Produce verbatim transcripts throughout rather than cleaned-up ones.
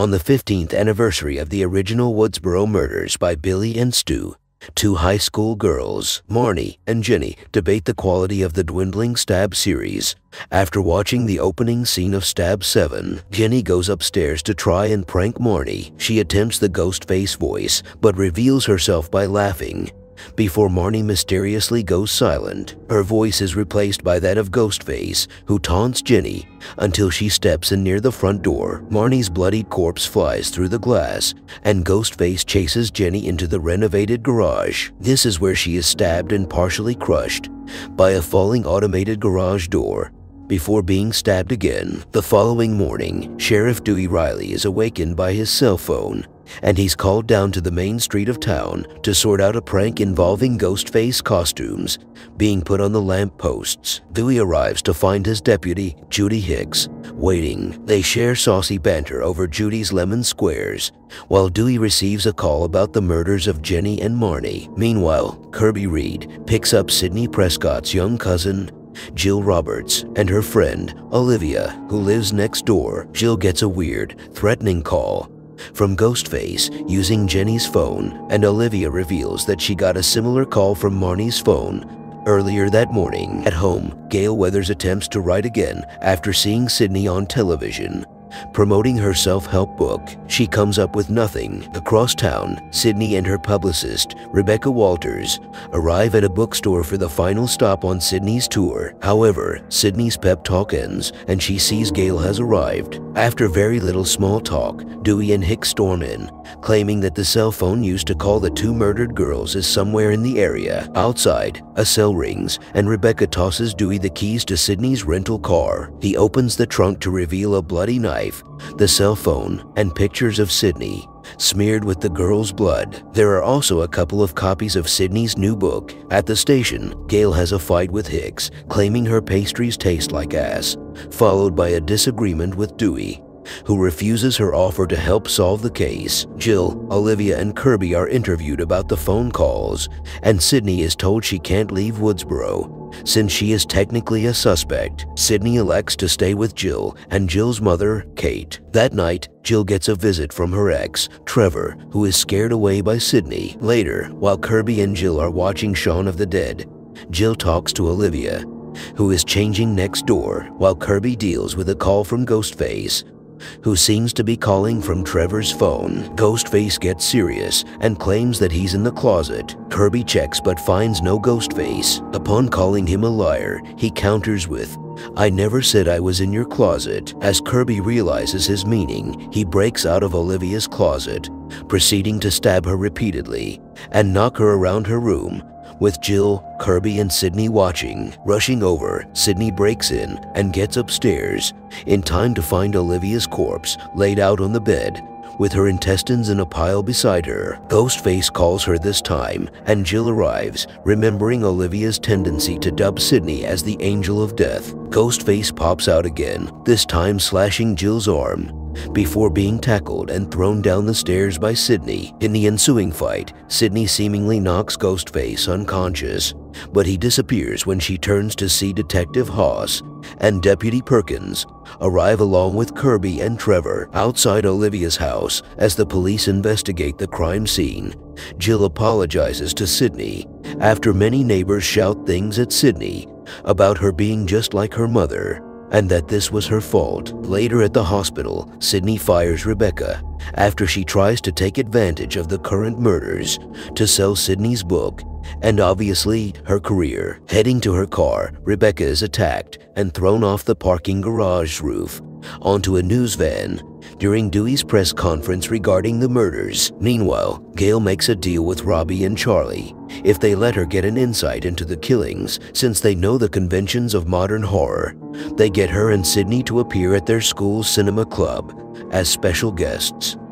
On the fifteenth anniversary of the original Woodsboro murders by Billy and Stu, two high school girls, Marnie and Jenny, debate the quality of the dwindling Stab series. After watching the opening scene of Stab seven, Jenny goes upstairs to try and prank Marnie. She attempts the Ghostface voice, but reveals herself by laughing. Before Marnie mysteriously goes silent, her voice is replaced by that of Ghostface, who taunts Jenny until she steps in near the front door. Marnie's bloodied corpse flies through the glass, and Ghostface chases Jenny into the renovated garage. This is where she is stabbed and partially crushed by a falling automated garage door, before being stabbed again. The following morning, Sheriff Dewey Riley is awakened by his cell phone, and he's called down to the main street of town to sort out a prank involving Ghostface costumes being put on the lamp posts. Dewey arrives to find his deputy, Judy Hicks, waiting. They share saucy banter over Judy's lemon squares, while Dewey receives a call about the murders of Jenny and Marnie. Meanwhile, Kirby Reed picks up Sidney Prescott's young cousin, Jill Roberts, and her friend, Olivia, who lives next door. Jill gets a weird, threatening call from Ghostface using Jenny's phone, and Olivia reveals that she got a similar call from Marnie's phone earlier that morning. At home, Gale Weathers attempts to write again after seeing Sidney on television promoting her self-help book. She comes up with nothing. Across town, Sidney and her publicist, Rebecca Walters, arrive at a bookstore for the final stop on Sidney's tour. However, Sidney's pep talk ends and she sees Gale has arrived. After very little small talk, Dewey and Hicks storm in, claiming that the cell phone used to call the two murdered girls is somewhere in the area. Outside, a cell rings and Rebecca tosses Dewey the keys to Sidney's rental car. He opens the trunk to reveal a bloody knife, the cell phone, and pictures of Sidney, smeared with the girl's blood. There are also a couple of copies of Sidney's new book. At the station, Gale has a fight with Hicks, claiming her pastries taste like ass, followed by a disagreement with Dewey, who refuses her offer to help solve the case. Jill, Olivia, and Kirby are interviewed about the phone calls, and Sidney is told she can't leave Woodsboro since she is technically a suspect. Sidney elects to stay with Jill and Jill's mother, Kate. That night, Jill gets a visit from her ex, Trevor, who is scared away by Sidney. Later, while Kirby and Jill are watching Shaun of the Dead, Jill talks to Olivia, who is changing next door, while Kirby deals with a call from Ghostface, who seems to be calling from Trevor's phone. Ghostface gets serious and claims that he's in the closet. Kirby checks but finds no Ghostface. Upon calling him a liar, he counters with, "I never said I was in your closet." As Kirby realizes his meaning, he breaks out of Olivia's closet, proceeding to stab her repeatedly and knock her around her room, with Jill, Kirby, and Sidney watching. Rushing over, Sidney breaks in and gets upstairs, in time to find Olivia's corpse laid out on the bed, with her intestines in a pile beside her. Ghostface calls her this time, and Jill arrives, remembering Olivia's tendency to dub Sidney as the Angel of Death. Ghostface pops out again, this time slashing Jill's arm, before being tackled and thrown down the stairs by Sidney. In the ensuing fight, Sidney seemingly knocks Ghostface unconscious, but he disappears when she turns to see Detective Haas and Deputy Perkins arrive along with Kirby and Trevor outside Olivia's house as the police investigate the crime scene. Jill apologizes to Sidney after many neighbors shout things at Sidney about her being just like her mother, and that this was her fault. Later at the hospital, Sidney fires Rebecca after she tries to take advantage of the current murders to sell Sidney's book and obviously her career. Heading to her car, Rebecca is attacked and thrown off the parking garage roof onto a news van during Dewey's press conference regarding the murders. Meanwhile, Gale makes a deal with Robbie and Charlie if they let her get an insight into the killings, since they know the conventions of modern horror. They get her and Sidney to appear at their school's cinema club as special guests.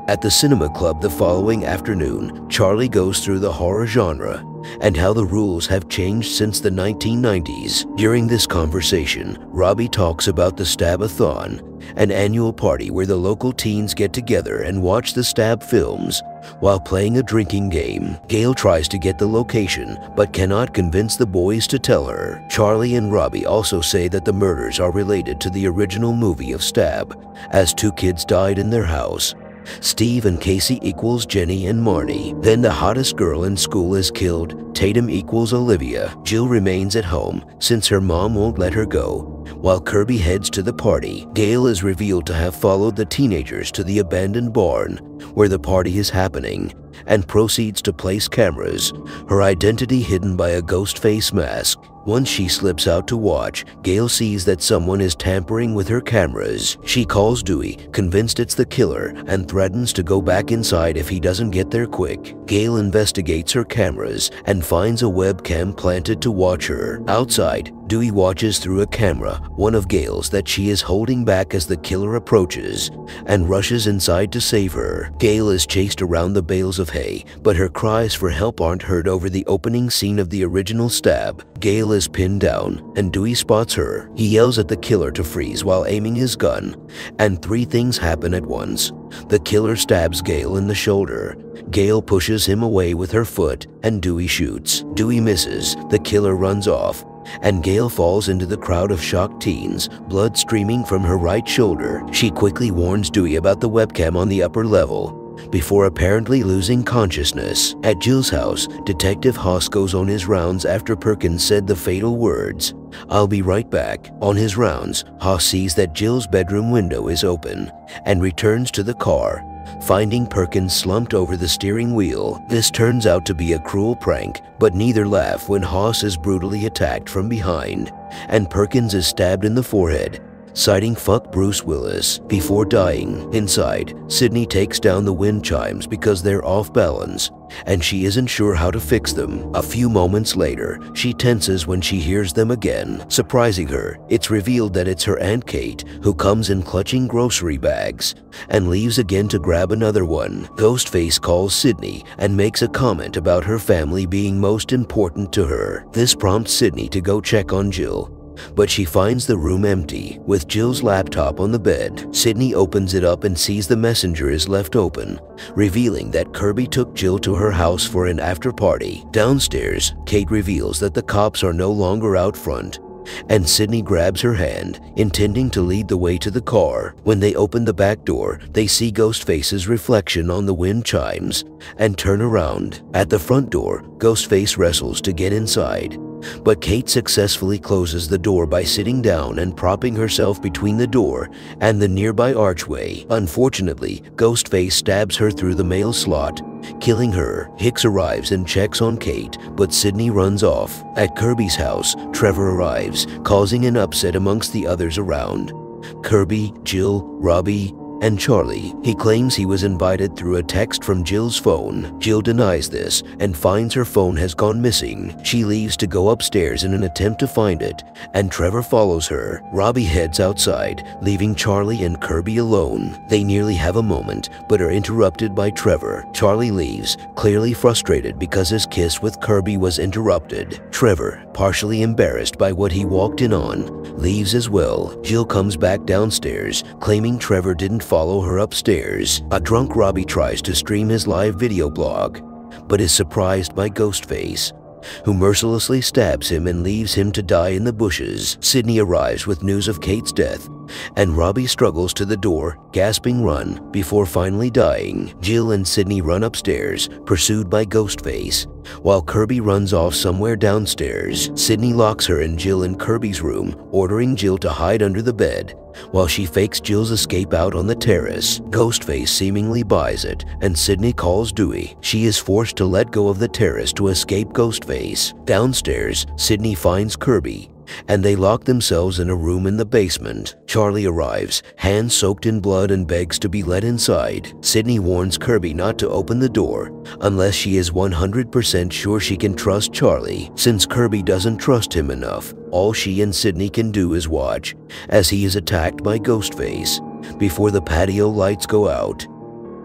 At the cinema club the following afternoon, Charlie goes through the horror genre and how the rules have changed since the nineteen nineties. During this conversation, Robbie talks about the Stab-a-thon, an annual party where the local teens get together and watch the Stab films while playing a drinking game. Gail tries to get the location but cannot convince the boys to tell her. Charlie and Robbie also say that the murders are related to the original movie of Stab, as two kids died in their house. Steve and Casey equals Jenny and Marnie. Then the hottest girl in school is killed. Tatum equals Olivia. Jill remains at home since her mom won't let her go, while Kirby heads to the party. Gail is revealed to have followed the teenagers to the abandoned barn where the party is happening and proceeds to place cameras, her identity hidden by a ghost face mask. Once she slips out to watch, Gail sees that someone is tampering with her cameras. She calls Dewey, convinced it's the killer, and threatens to go back inside if he doesn't get there quick. Gail investigates her cameras and finds a webcam planted to watch her. Outside, Dewey watches through a camera, one of Gail's that she is holding back as the killer approaches, and rushes inside to save her. Gail is chased around the bales of hay, but her cries for help aren't heard over the opening scene of the original Stab. Gail is pinned down, and Dewey spots her. He yells at the killer to freeze while aiming his gun, and three things happen at once. The killer stabs Gail in the shoulder. Gail pushes him away with her foot, and Dewey shoots. Dewey misses. The killer runs off, and Gail falls into the crowd of shocked teens, blood streaming from her right shoulder. She quickly warns Dewey about the webcam on the upper level before apparently losing consciousness. At Jill's house, Detective Haas goes on his rounds after Perkins said the fatal words, "I'll be right back." On his rounds, Haas sees that Jill's bedroom window is open and returns to the car, finding Perkins slumped over the steering wheel. This turns out to be a cruel prank, but neither laugh when Haas is brutally attacked from behind and Perkins is stabbed in the forehead, citing "fuck Bruce Willis" before dying. Inside, Sydney takes down the wind chimes because they're off balance, and she isn't sure how to fix them. A few moments later, she tenses when she hears them again. Surprising her, it's revealed that it's her Aunt Kate, who comes in clutching grocery bags and leaves again to grab another one. Ghostface calls Sydney and makes a comment about her family being most important to her. This prompts Sydney to go check on Jill, but she finds the room empty, with Jill's laptop on the bed. Sydney opens it up and sees the messenger is left open, revealing that Kirby took Jill to her house for an after-party. Downstairs, Kate reveals that the cops are no longer out front, and Sydney grabs her hand, intending to lead the way to the car. When they open the back door, they see Ghostface's reflection on the wind chimes and turn around. At the front door, Ghostface wrestles to get inside, but Kate successfully closes the door by sitting down and propping herself between the door and the nearby archway. Unfortunately, Ghostface stabs her through the mail slot, killing her. Hicks arrives and checks on Kate, but Sydney runs off. At Kirby's house, Trevor arrives, causing an upset amongst the others around: Kirby, Jill, Robbie, and Charlie. He claims he was invited through a text from Jill's phone. Jill denies this and finds her phone has gone missing. She leaves to go upstairs in an attempt to find it, and Trevor follows her. Robbie heads outside, leaving Charlie and Kirby alone. They nearly have a moment, but are interrupted by Trevor. Charlie leaves, clearly frustrated because his kiss with Kirby was interrupted. Trevor, partially embarrassed by what he walked in on, leaves as well. Jill comes back downstairs, claiming Trevor didn't follow her upstairs. A drunk Robbie tries to stream his live video blog, but is surprised by Ghostface, who mercilessly stabs him and leaves him to die in the bushes. Sydney arrives with news of Kate's death, and Robbie struggles to the door, gasping "run," before finally dying. Jill and Sydney run upstairs, pursued by Ghostface, while Kirby runs off somewhere downstairs. Sydney locks her and Jill in Kirby's room, ordering Jill to hide under the bed, while she fakes Jill's escape out on the terrace. Ghostface seemingly buys it, and Sydney calls Dewey. She is forced to let go of the terrace to escape Ghostface. Downstairs, Sydney finds Kirby, and they lock themselves in a room in the basement. Charlie arrives, hands soaked in blood, and begs to be let inside. Sydney warns Kirby not to open the door unless she is one hundred percent sure she can trust Charlie. Since Kirby doesn't trust him enough, all she and Sydney can do is watch as he is attacked by Ghostface before the patio lights go out.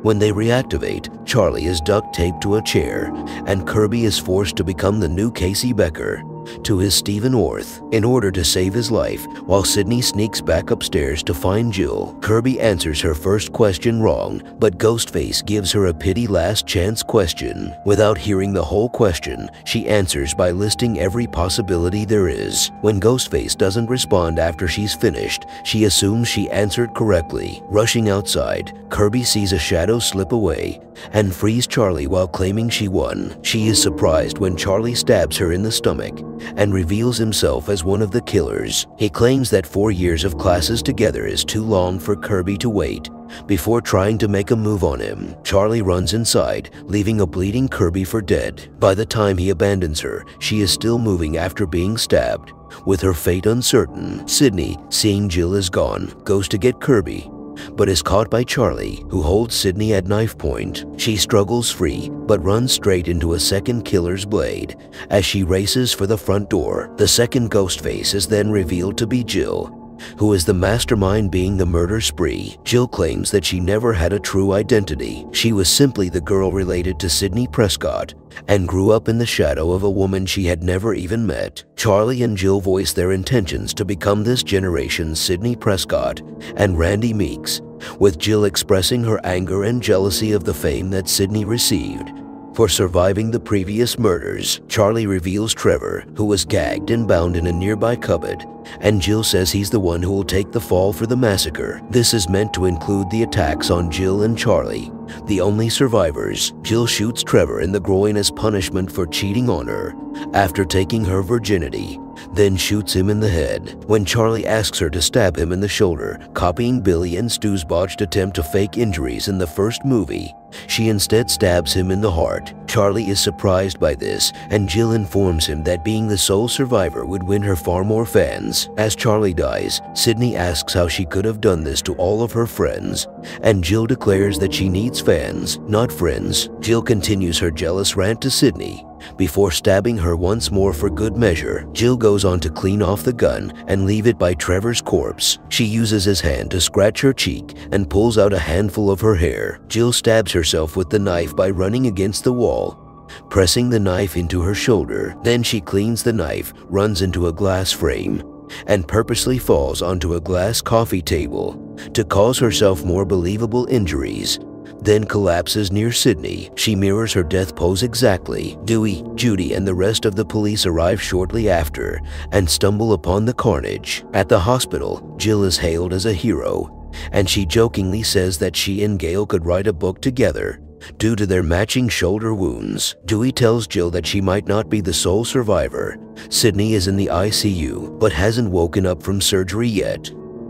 When they reactivate, Charlie is duct taped to a chair, and Kirby is forced to become the new Casey Becker to his Stephen Orth in order to save his life. While Sidney sneaks back upstairs to find Jill, Kirby answers her first question wrong, but Ghostface gives her a pity last chance question. Without hearing the whole question, she answers by listing every possibility there is. When Ghostface doesn't respond after she's finished, she assumes she answered correctly. Rushing outside, Kirby sees a shadow slip away and frees Charlie while claiming she won. She is surprised when Charlie stabs her in the stomach and reveals himself as one of the killers. He claims that four years of classes together is too long for Kirby to wait before trying to make a move on him. Charlie runs inside, leaving a bleeding Kirby for dead. By the time he abandons her, she is still moving after being stabbed. With her fate uncertain, Sidney, seeing Jill is gone, goes to get Kirby, but is caught by Charlie, who holds Sidney at knife point. She struggles free, but runs straight into a second killer's blade as she races for the front door. The second Ghostface is then revealed to be Jill, who is the mastermind being the murder spree. Jill claims that she never had a true identity. She was simply the girl related to Sidney Prescott and grew up in the shadow of a woman she had never even met. Charlie and Jill voice their intentions to become this generation's Sidney Prescott and Randy Meeks, with Jill expressing her anger and jealousy of the fame that Sidney received for surviving the previous murders. Charlie reveals Trevor, who was gagged and bound in a nearby cupboard, and Jill says he's the one who will take the fall for the massacre. This is meant to include the attacks on Jill and Charlie, the only survivors. Jill shoots Trevor in the groin as punishment for cheating on her after taking her virginity, then shoots him in the head. When Charlie asks her to stab him in the shoulder, copying Billy and Stu's botched attempt to fake injuries in the first movie, she instead stabs him in the heart. Charlie is surprised by this, and Jill informs him that being the sole survivor would win her far more fans. As Charlie dies, Sidney asks how she could have done this to all of her friends, and Jill declares that she needs fans, not friends. Jill continues her jealous rant to Sidney before stabbing her once more for good measure. Jill goes on to clean off the gun and leave it by Trevor's corpse. She uses his hand to scratch her cheek and pulls out a handful of her hair. Jill stabs herself with the knife by running against the wall, pressing the knife into her shoulder. Then she cleans the knife, runs into a glass frame, and purposely falls onto a glass coffee table to cause herself more believable injuries, then collapses near Sidney. She mirrors her death pose exactly. Dewey, Judy, and the rest of the police arrive shortly after and stumble upon the carnage. At the hospital, Jill is hailed as a hero, and she jokingly says that she and Gale could write a book together due to their matching shoulder wounds. Dewey tells Jill that she might not be the sole survivor. Sidney is in the I C U, but hasn't woken up from surgery yet.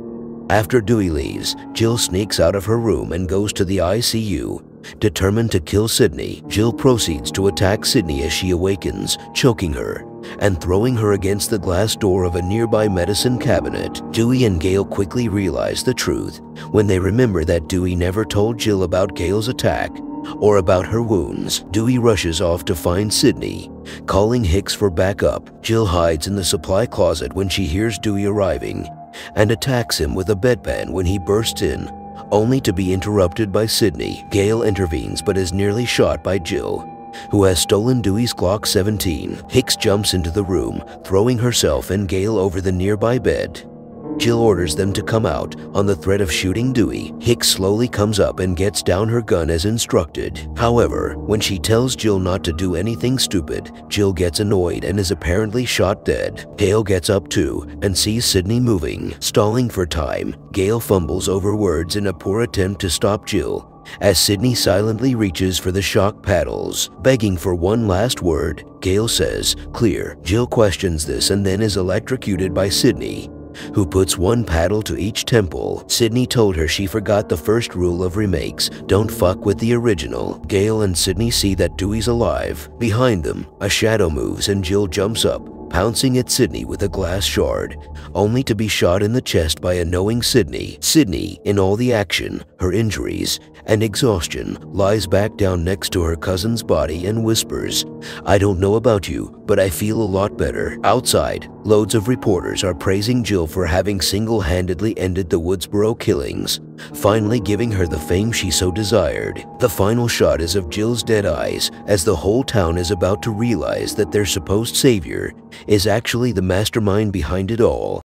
After Dewey leaves, Jill sneaks out of her room and goes to the I C U. Determined to kill Sidney, Jill proceeds to attack Sidney as she awakens, choking her and throwing her against the glass door of a nearby medicine cabinet. Dewey and Gale quickly realize the truth when they remember that Dewey never told Jill about Gale's attack or about her wounds. Dewey rushes off to find Sidney, calling Hicks for backup. Jill hides in the supply closet when she hears Dewey arriving and attacks him with a bedpan when he bursts in, only to be interrupted by Sidney. Gale intervenes but is nearly shot by Jill, who has stolen Dewey's Glock seventeen. Hicks jumps into the room, throwing herself and Gale over the nearby bed. Jill orders them to come out on the threat of shooting Dewey. Hicks slowly comes up and gets down her gun as instructed. However, when she tells Jill not to do anything stupid, Jill gets annoyed and is apparently shot dead. Gale gets up too and sees Sidney moving. Stalling for time, Gale fumbles over words in a poor attempt to stop Jill as Sidney silently reaches for the shock paddles. Begging for one last word, Gale says, "Clear." Jill questions this and then is electrocuted by Sidney, who puts one paddle to each temple. Sidney told her she forgot the first rule of remakes: don't fuck with the original. Gale and Sidney see that Dewey's alive. Behind them, a shadow moves and Jill jumps up, pouncing at Sidney with a glass shard, only to be shot in the chest by a knowing Sidney. Sidney, in all the action, her injuries, and exhaustion, lies back down next to her cousin's body and whispers, "I don't know about you, but I feel a lot better." Outside, loads of reporters are praising Jill for having single-handedly ended the Woodsboro killings, finally giving her the fame she so desired. The final shot is of Jill's dead eyes as the whole town is about to realize that their supposed savior is actually the mastermind behind it all.